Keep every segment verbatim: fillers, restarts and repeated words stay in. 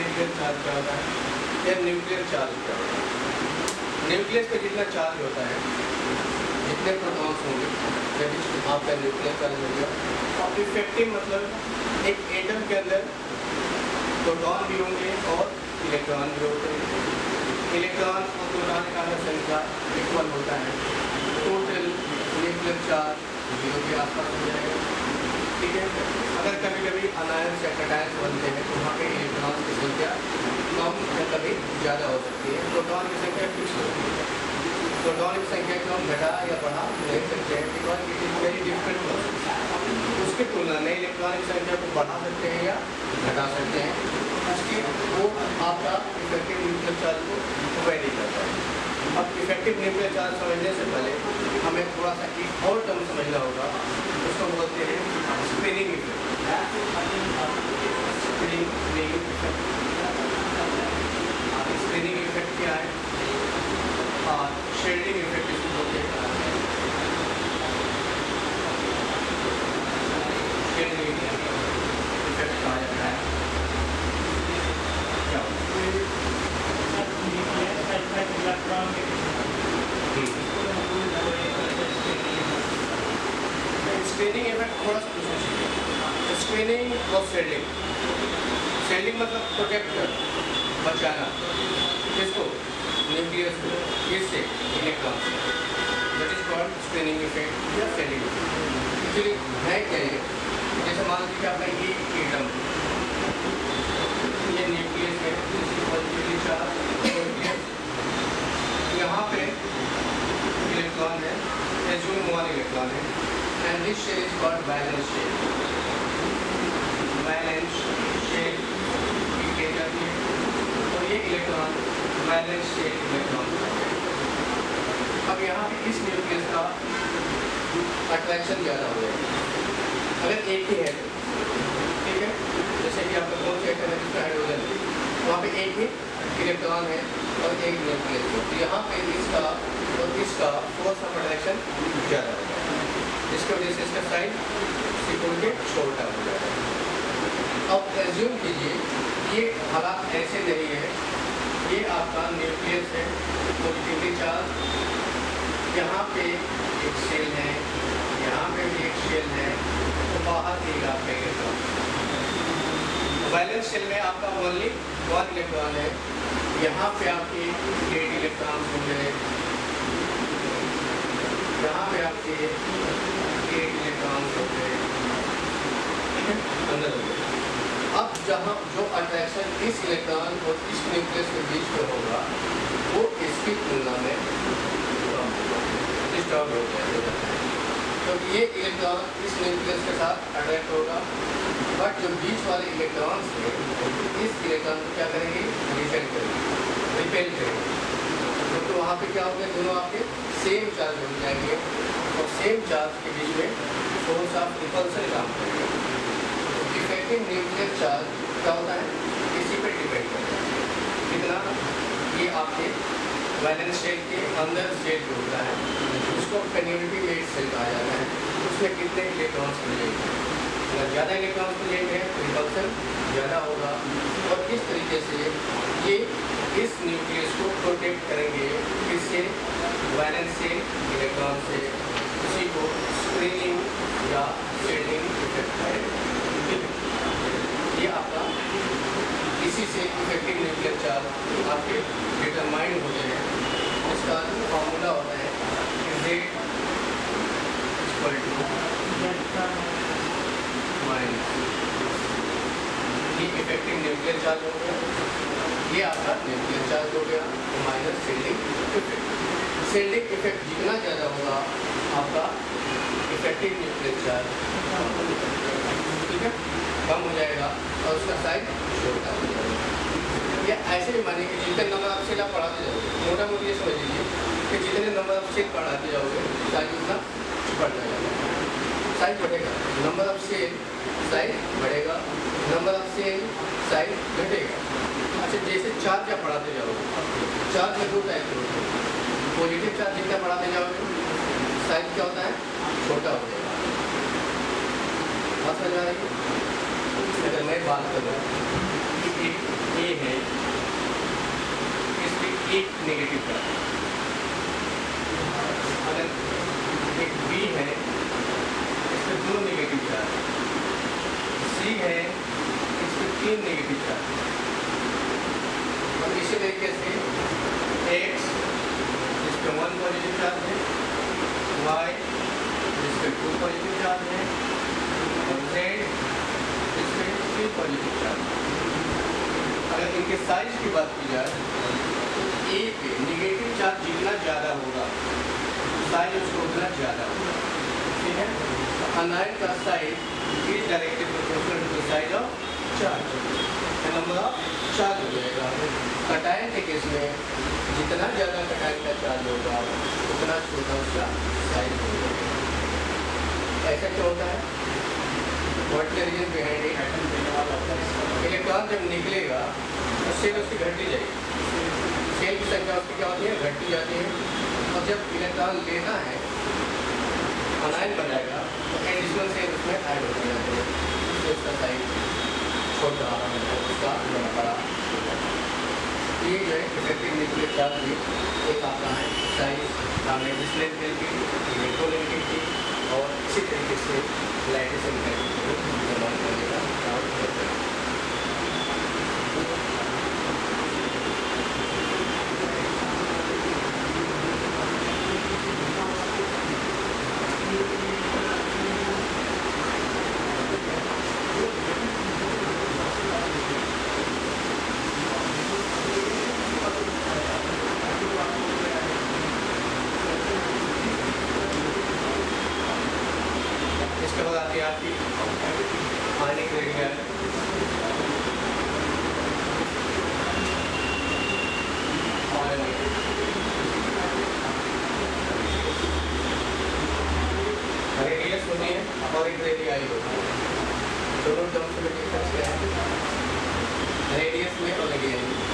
Nuclear charge क्या होता है या न्यूक्लियर चार्ज क्या होता है। न्यूक्लियस पे जितना चार्ज होता है, जितने प्रोटॉन्स होंगे, जब आपका न्यूक्लियर चार्ज हो गया, और इफेक्टिव मतलब एक एटम के अंदर प्रोटॉन भी होंगे और इलेक्ट्रॉन भी होते हैं। इलेक्ट्रॉन और प्रोटॉन का संख्या इक्वल होता है, टोटल न्यूक्लियर चार्ज जीरो के आसपास हो जाएगा। ठीक है, अगर कभी कभी अनायंस या कैटायंस बनते हैं तो वहाँ पे इलेक्ट्रॉन की संख्या कम या कभी ज़्यादा हो सकती है। प्रोटॉन की संख्या फिक्स होती है। प्रोटॉन की संख्या को हम घटा या बढ़ा नहीं सकते हैं, because it is very different process. उसकी तुलना में इलेक्ट्रॉन की संख्या को बढ़ा सकते हैं या घटा सकते हैं, उसकी वो आपका इफेक्टिव न्यूक्लियर चार्ज को वेरी करता है। अब इफेक्टिव न्यूक्लियर चार्ज समझने से पहले हमें थोड़ा सा एक और टर्म समझना होगा, उसको बोलते हैं screening effect. Screening effect screening effect क्या है? और शेडिंग इफेक्ट इसको बोलते हैं। शेडिंग इफेक्ट कहा जाता है। क्या स्क्रीनिंग इफेक्ट थोड़ा सा स्क्रीनिंग और शेडिंग। शेडिंग मतलब प्रोटेक्टर, बचाना, किसको? न्यूक्लियस को, किससे? इलेक्ट्रॉन से। That is called screening effect या शेडिंग इफेक्ट। एक्चुअली है क्या ये? जैसे मान लीजिए आपका ये एटम, ये न्यूक्लियस है, पॉजिटिवली चार्ज, यहाँ पे इलेक्ट्रॉन है, एज्यूम वन इलेक्ट्रॉन है, and this shell is called valence shell. Valence shell की जाती है और ये इलेक्ट्रॉन वैलेंस शेल इलेक्ट्रॉन। अब यहाँ पे इस न्यूक्लियस का अट्रैक्शन ज़्यादा हो जाएगा अगर एक ही है तो, ठीक है। जैसे कि आपका कौन सा एटम है जिसका हाइड्रोजन है, वहाँ पे एक ही इलेक्ट्रॉन है और एक न्यूक्लियस है, तो यहाँ पे इसका और इसका फोर्स ऑफ अट्रैक्शन ज़्यादा होगा, जिसकी वजह से इसका साइज सिकुड़ के छोटा हो जाएगा। अब एज्यूम कीजिए ये हालात ऐसे नहीं है, ये आपका न्यूक्लियस है, पॉजिटिवली चार्ज, यहाँ पे एक शेल है, यहाँ पे भी एक शेल है, तो बाहर एक आपका इलेक्ट्रॉन। वैलेंस शेल में आपका ओनली वन इलेक्ट्रॉन है, यहाँ पे आपके एट इलेक्ट्रॉन होंगे, यहाँ पे आपके एट इलेक्ट्रॉन होंगे, अंदर होंगे। अब जहाँ जो अट्रैक्शन इस इलेक्ट्रॉन और इस न्यूक्लियस के बीच में होगा वो इसकी तुलना में डिस्टर्ब हो जाएगा, तो ये इलेक्ट्रॉन इस न्यूक्लियस के साथ अट्रैक्ट होगा, बट जो बीच वाले इलेक्ट्रॉन्स हैं इस इलेक्ट्रॉन को क्या करेंगे? रिपेल करेंगे, रिपेल करेंगे, तो, तो वहाँ पे क्या होगा? दोनों आपके सेम चार्ज हो जाएंगे और सेम चार्ज के बीच में फोर्स ऑफ रिपल्सन काम करेगा। इफेक्टिव न्यूक्लियर चार्ज क्या होता है? इसी पे डिपेंड करता है कितना ये आपके वैलेंस शेल के अंदर शेल जो होता है उसको कन्यूनिटी मेड शेल कहा जाता है, उसमें कितने इलेक्ट्रॉन्स मिलेंगे। अगर ज़्यादा इलेक्ट्रॉन्स मिलेंगे तो रिपल्सन ज़्यादा होगा, और इस तरीके से ये इस न्यूक्लियस को प्रोटेक्ट करेंगे इससे, वैलेंस शेल इलेक्ट्रॉन से। उसी को स्क्रीनिंग या शेडिंग इफेक्ट है। ये आपका इसी से इफेक्टिव न्यूक्लियर चार्ज आपके डिटरमाइंड होते हैं। इसका फॉर्मूला होता है Z इक्वल टू माइनस, ये इफेक्टिव न्यूक्लियर चार्ज हो गया, ये आपका न्यूक्लियर चार्ज हो गया, minus shielding effect. Shielding effect जितना ज़्यादा होगा आपका इफेक्टिव न्यूक्लियर चार्ज ठीक है कम हो जाएगा और उसका साइज छोटा हो जाएगा। या ऐसे भी मानिए कि जितने नंबर ऑफ सेल आप पढ़ाते जाओगे, मोटा मोटी ये समझ लीजिए कि जितने नंबर ऑफ सेल पढ़ाते जाओगे साइज उतना बढ़ता जाएगा, साइज बढ़ेगा, नंबर ऑफ सेल साइज बढ़ेगा, नंबर ऑफ सेल साइज घटेगा। अच्छा, जैसे चार्ज आप पढ़ाते जाओगे, चार्ज में दो टाइप के होते हैं, पॉजिटिव चार्ज जितना पढ़ाते जाओगे साइज क्या होता है? छोटा हो जाएगा। बात समझ आ रही है? अगर मैं बात करूँ कि ए एक नेगेटिव चार्ज। अगर एक बी है इस पर दो नेगेटिव चार्ज, सी है इस पर तीन नेगेटिव चार्ज, और इसी तरीके से एक्स जिस पर वन पॉजिटिव चार्ज है, वाई जिस पर टू पॉजिटिव चार्ज है, और जेड जिस पर थ्री पॉजिटिव चार्ज है। अगर इनके साइज की बात की जाए तो ए पे नेगेटिव चार्ज जितना ज़्यादा होगा साइज उसको उतना ज़्यादा होगा, ठीक है। तो अनायन का size is directly proportional to the size of charge, number of charge हो जाएगा। कटायन के केस में जितना ज़्यादा कटायन का चार्ज होगा उतना छोटा उसका साइज हो जाएगा। ऐसा क्यों होता है? What the reason behind it? Electron जब निकलेगा तो सेल उसकी घटती जाएगी, सेल की संख्या उसकी क्या होती है? घटती जाती है। और जब इलेक्ट्रॉन लेना है अनायन बनाएगा तो एडिशनल सेल उसमें ऐड होती जाती है, इसलिए उसका साइज छोटा उसका बड़ा। ये जो है इफेक्टिव न्यूक्लियर चार्ज भी एक आपका है साइज मैग्नेटिक की, इलेक्ट्रोनेगेटिव की, और इसी तरीके से लाइटिस निर्माण करने का काम करता है। इसके बाद आती है आपकी आयनिक रेडियल। रेडियस होती है और एक रेडियाई होती है, दोनों टर्म्स में डिफरेंस क्या है? रेडियस में और रेडियाई में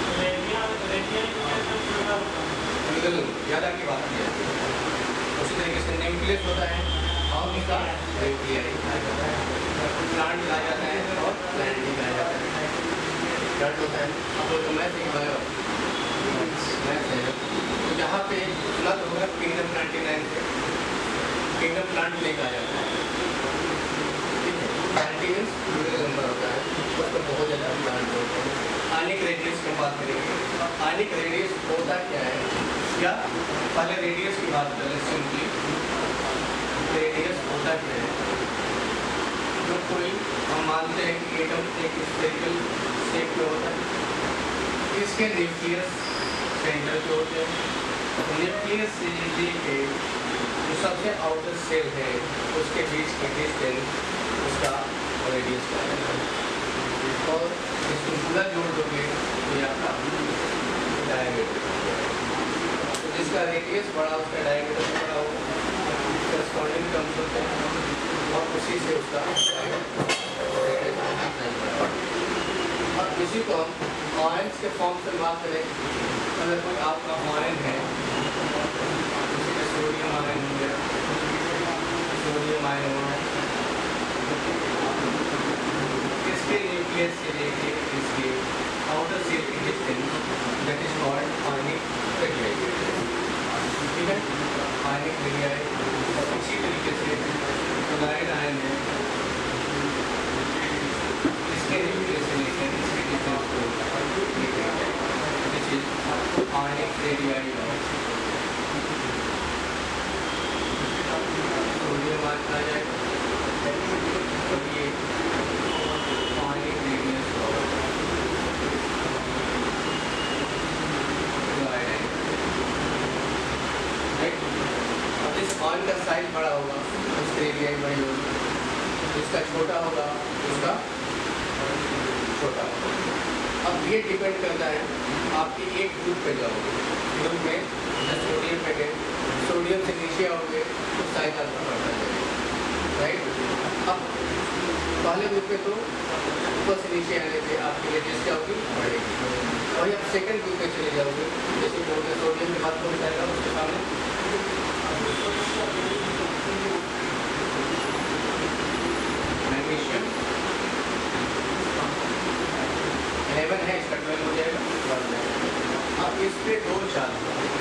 ज़्यादा की बात की जाती है। उसी तरीके से न्यूक्लियस होता है और उसका रेडियाई प्लांट कहा जाता है और प्लांट भी कहा जाता है। क्या होता है आप लोग तो मैथ ही बायो मैथ है। तो यहाँ पे सुना तो होगा किंगडम नाइन्टी नाइन से किंगडम प्लांट नहीं कहा जाता है, ठीक है। नाइन्टीन नंबर होता है, उसको बहुत ज़्यादा प्लांट होते हैं। आयनिक रेडियस की बात करेंगे। आयनिक रेडियस होता क्या है? क्या पहले रेडियस की बात करें सिंपली। रेडियस होता क्या है? जो कोई हम मानते हैं कि एटम एक स्फेरिकल शेप में होता है, इसके न्यूक्लियस सेंटर पे होते हैं। न्यूक्लियस से लेके जो सबसे आउटर सेल है उसके बीच की डिस्टेंस उसका रेडियस का है, और इसको पूरा जोड़ दोगे तो ये आपका डायमीटर। तो जिसका रेडियस बड़ा उसका डायमीटर बड़ा होगा, करस्पॉन्डिंग टर्म्स होते हैं और उसी से उसका और इसी को हम आयंस के फॉर्म से बात करें। अगर कोई आपका आयन है, सोडियम आयन हो गया, सोडियम आयन हो गया, इसके न्यूक्लियस से लेके इसके आउटर सेल की distance that is called ionic radii, ठीक है। Ionic radii. और इसी तरीके से क्लोराइड आयन है, इसके न्यूक्लियस से लेके इसके डिस्टेंस को this is ionic radii of sodium ion कहा जाएगा। और ये आयनिक रेडियस ऑफ क्लोराइड है, राइट। अब जिस आयन का साइज बड़ा होगा उसकी रेडियाई बड़ी होगी, जिसका छोटा होगा उसका छोटा होगा। अब ये डिपेंड करता है आपकी एक ग्रुप पे जाओगे, ग्रुप में जैसे सोडियम पे गए, सोडियम से नीचे आओगे तो साइज आपका बढ़ता जाएगा, राइट। अब पहले ग्रुप पे तो ऊपर से नीचे आने पे आपकी रेडियस क्या होगी? बढ़ेगी। और आप सेकंड ग्रुप पे चले जाओगे, जैसे बोलते सोडियम के बाद कौन जाएगा उसके सामने मैग्नीशियम इलेवन है, इसका ट्वेल्व हो जाएगा। अब इस पे दो चार्ज हुआ,